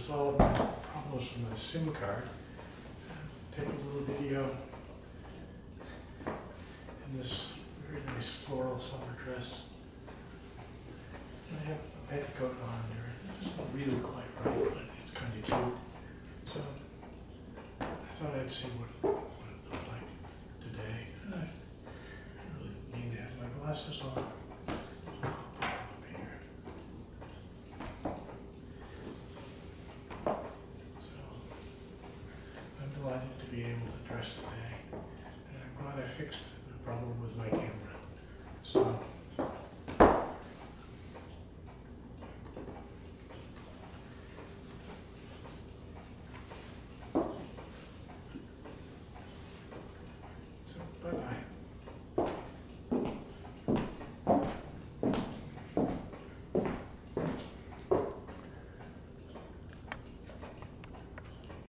solve my problems from the SIM card. Take a little video in this very nice floral summer dress. I have a petticoat on there. It's not really quite right, but it's kind of cute. So I thought I'd see what it looked like today. And I really need to have my glasses on. So I'll put them up here. So I'm delighted to be able to dress today. And I'm glad I fixed the problem with my camera. So bye-bye.